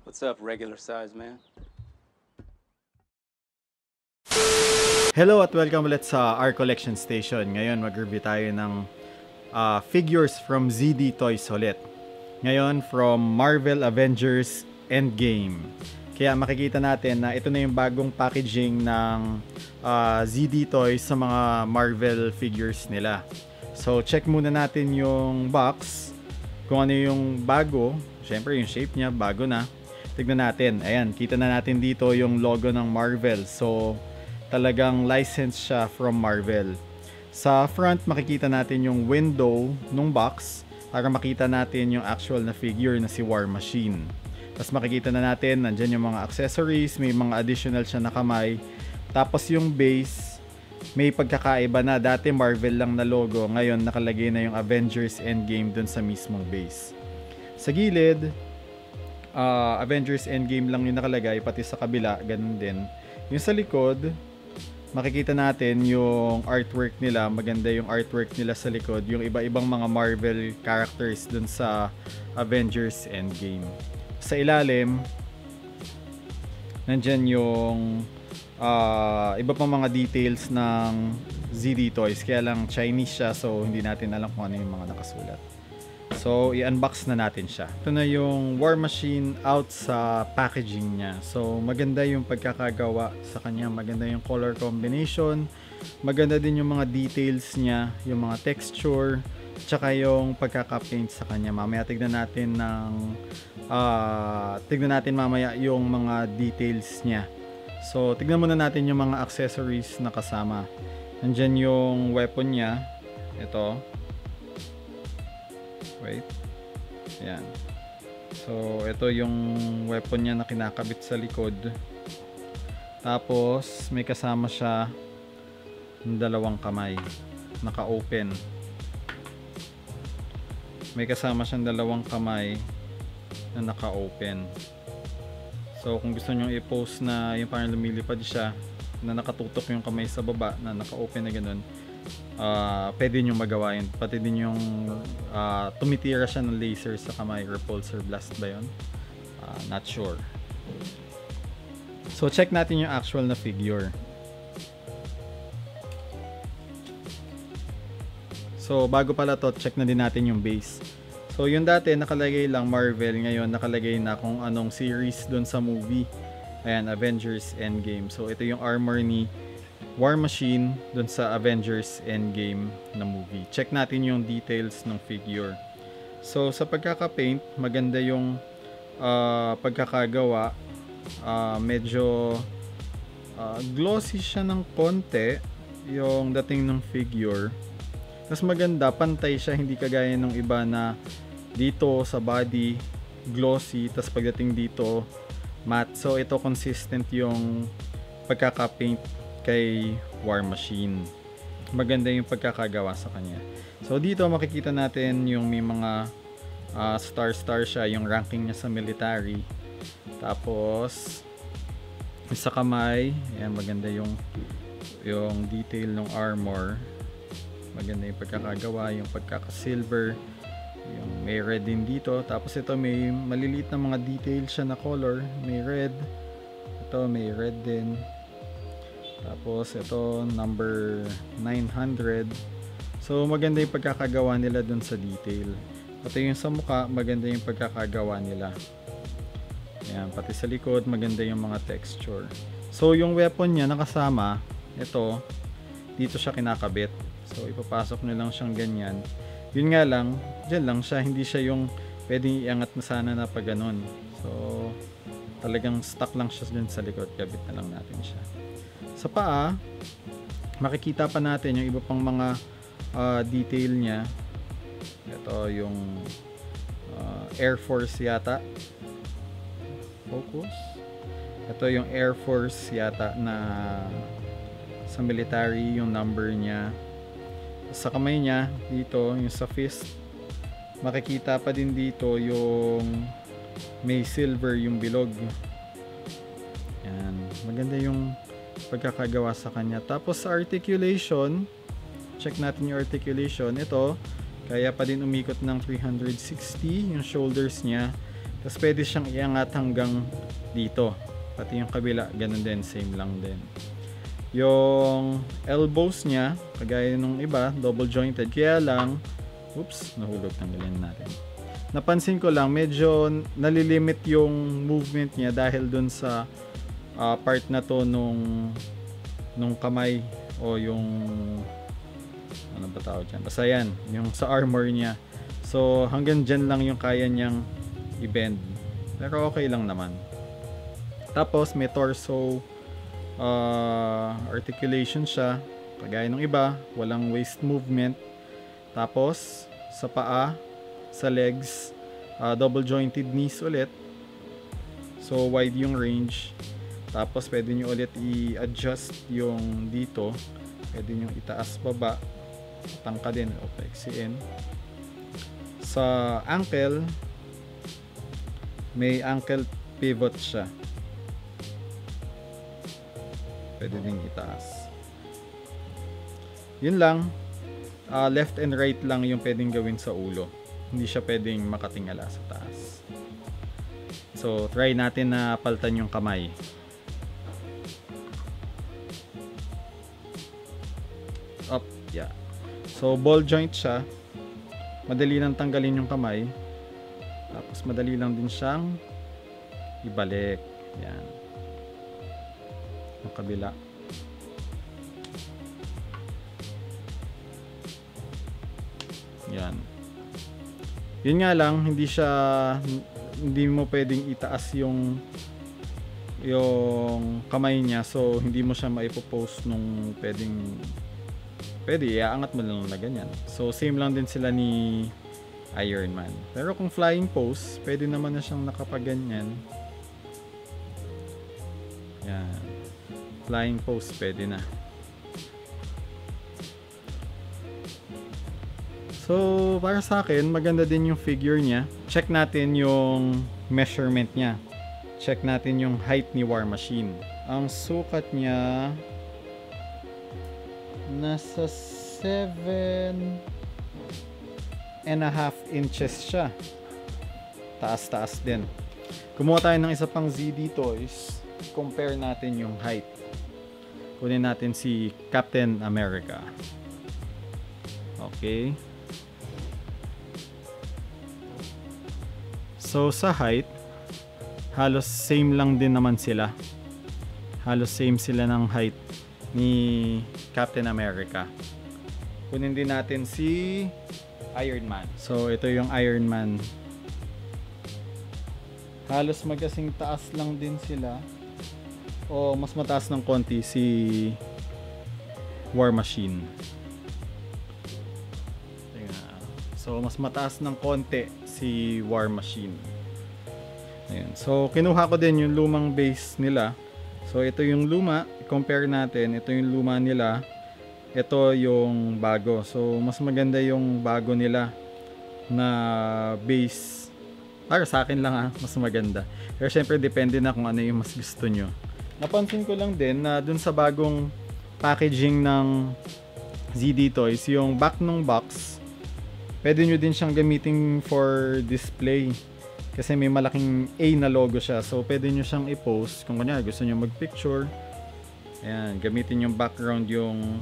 What's up, regular size man? Hello at welcome ulit sa our collection station. Ngayon mag-review tayo ng figures from ZD Toys ulit. Ngayon from Marvel Avengers Endgame. Kaya makikita natin na ito na yung bagong packaging ng ZD Toys sa mga Marvel figures nila. So check muna natin yung box. Kung ano yung bago. Syempre yung shape niya bago na. Tignan natin. Ayan, kita na natin dito yung logo ng Marvel. So talagang license siya from Marvel. Sa front makikita natin yung window ng box para makita natin yung actual na figure na si War Machine. Tapos makikita na natin nandyan yung mga accessories, may mga additional siya na kamay. Tapos yung base may pagkakaiba na, dati Marvel lang na logo, ngayon nakalagay na yung Avengers Endgame dun sa mismong base. Sa gilid Avengers Endgame lang yung nakalagay, pati sa kabila ganun din. Yung sa likod makikita natin yung artwork nila, maganda yung artwork nila sa likod, yung iba-ibang mga Marvel characters dun sa Avengers Endgame. Sa ilalim nandyan yung iba pang mga details ng ZD Toys, kaya lang Chinese siya so hindi natin alam kung ano yung mga nakasulat. So i-unbox na natin siya. Ito na yung War Machine out sa packaging niya. So maganda yung pagkakagawa sa kanya, maganda yung color combination, maganda din yung mga details niya, yung mga texture, tsaka yung pagkaka-paint sa kanya. Mamaya tignan natin mamaya yung mga details niya. So tignan muna natin yung mga accessories na kasama. Nandyan yung weapon niya. Ito. Wait. Ayan. So ito yung weapon niya na kinakabit sa likod. Tapos may kasama siya ng dalawang kamay. Naka-open. May kasama siyang dalawang kamay na naka-open. So kung gusto nyo i-post na yung parang lumilipad siya, na nakatutok yung kamay sa baba, na naka-open na ganun, pwede nyo magawa yun. Pati din yung tumitira siya ng laser sa kamay, repulsor blast ba yun? Not sure. So check natin yung actual na figure. So bago pala to, check na din natin yung base. So yung dati nakalagay lang Marvel, ngayon nakalagay na kung anong series dun sa movie. Ayan, Avengers Endgame. So ito yung armor ni War Machine dun sa Avengers Endgame na movie. Check natin yung details ng figure. So sa pagkaka-paint, maganda yung pagkakagawa. Medyo glossy siya ng konti yung dating ng figure. Mas maganda, pantay siya, hindi kagaya ng iba na dito sa body glossy, tas pagdating dito matte. So ito consistent yung pagkaka-paint kay War Machine. Maganda yung pagkakagawa sa kanya. So dito makikita natin yung may mga star siya, yung ranking niya sa military. Tapos sa kamay, ayan, maganda yung detail ng armor. Maganda yung pagkakagawa, yung pagkaka-silver, yung may red din dito. Tapos ito may maliliit na mga details siya na color, may red. Ito may red din. Tapos ito number 900. So maganda yung pagkakagawa nila dun sa detail. Pati yung sa mukha, maganda yung pagkakagawa nila. Ayan, pati sa likod maganda yung mga texture. So yung weapon niya nakasama, ito dito siya kinakabit. So ipapasok nyo lang siyang ganyan. Yun nga lang, dyan lang siya, hindi siya yung pwedeng iangat na sana na pag ganun. So talagang stuck lang siya dyan sa likod, kabit na lang natin siya. Sa paa, makikita pa natin yung iba pang mga detail niya. Ito yung Air Force yata. Focus. Ito yung Air Force yata na sa military, yung number niya. Sa kamay niya dito, yung sa fist, makikita pa din dito yung may silver yung bilog. Yan, maganda yung pagkakagawa sa kanya. Tapos sa articulation, check natin yung articulation. Ito, kaya pa din umikot ng 360 yung shoulders niya. Tapos pwede siyang iangat hanggang dito. Pati yung kabila, ganun din, same lang din. Yung elbows niya, kagaya nung iba, double jointed. Kaya lang, oops, nahulog, tanggalin natin. Napansin ko lang, medyo nalilimit yung movement niya dahil dun sa part na to nung kamay o yung ano ba tawag dyan? Basta yan, yung sa armor niya. So hanggang dyan lang yung kaya niyang i-bend. Pero okay lang naman. Tapos may torso articulation siya. Kagaya ng iba, walang waist movement. Tapos sa paa, sa legs, double jointed knees ulit. So wide yung range. Tapos pwede nyo ulit i-adjust yung dito. Pwede nyo itaas baba. Tangka din o flexiin. Sa ankle, may ankle pivot siya. Pwede din itaas. Yun lang. Left and right lang yung pwedeng gawin sa ulo. Hindi siya pwedeng makatingala sa taas. So try natin na palitan yung kamay. Up, yeah. So ball joint siya. Madali lang tanggalin yung kamay. Tapos madali lang din siyang ibalik. Yan. Yung kabila. Yan. Yun nga lang, hindi mo pwedeng itaas yung kamay niya, so hindi mo siya maipopost nung pwede iaangat mo lang na ganyan. So same lang din sila ni Iron Man. Pero kung flying pose, pwede naman na siyang nakapaganyan. Yan. Flying pose pwede na. So para sa akin, maganda din yung figure niya. Check natin yung measurement niya. Check natin yung height ni War Machine. Ang sukat niya nasa 7.5 inches siya. Taas-taas din. Kumuha tayo ng isa pang ZD Toys. Compare natin yung height. Kunin natin si Captain America. Okay. So sa height, halos same lang din naman sila. Halos same sila ng height ni Captain America. Kunin din natin si Iron Man. So ito yung Iron Man. Halos magkasing taas lang din sila. O mas mataas ng konti si War Machine. So mas mataas ng konti si War Machine. Ayan. So kinuha ko din yung lumang base nila. So ito yung luma, compare natin. Ito yung luma nila. Ito yung bago. So mas maganda yung bago nila na base. Para sa akin lang mas maganda. Pero syempre depende na kung ano yung mas gusto nyo. Napansin ko lang din na dun sa bagong packaging ng ZD Toys, yung back ng box, pwede nyo din siyang gamitin for display. Kasi may malaking A na logo siya. So pwede nyo siyang i-post. Kung kanya gusto nyo mag-picture. Ayan, gamitin yung background yung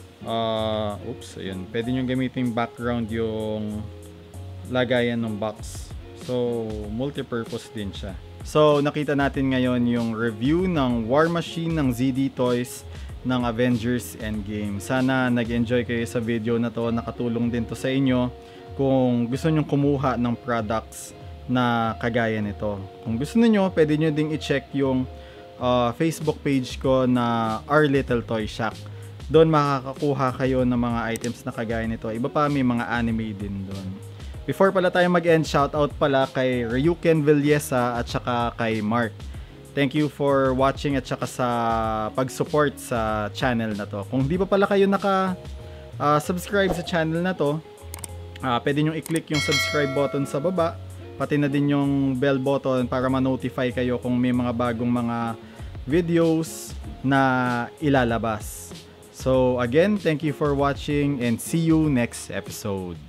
ayun. Pwede nyo gamitin background yung lagayan ng box. So multi-purpose din siya. So nakita natin ngayon yung review ng War Machine ng ZD Toys ng Avengers Endgame. Sana nag-enjoy kayo sa video na to. Nakatulong din to sa inyo kung gusto nyo kumuha ng products na kagaya nito. Kung gusto niyo, pwede nyo ding i-check yung Facebook page ko na Our Little Toy Shack. Doon makakakuha kayo ng mga items na kagaya nito. Iba pa, may mga anime din doon. Before pala tayo mag-end, shoutout pala kay Ryuken Villesa at saka kay Mark. Thank you for watching at saka sa pag-support sa channel na to. Kung di pa pala kayo subscribe sa channel na to, pwede nyo i-click yung subscribe button sa baba. Pati na din yung bell button para ma-notify kayo kung may mga bagong mga videos na ilalabas. So again, thank you for watching and see you next episode.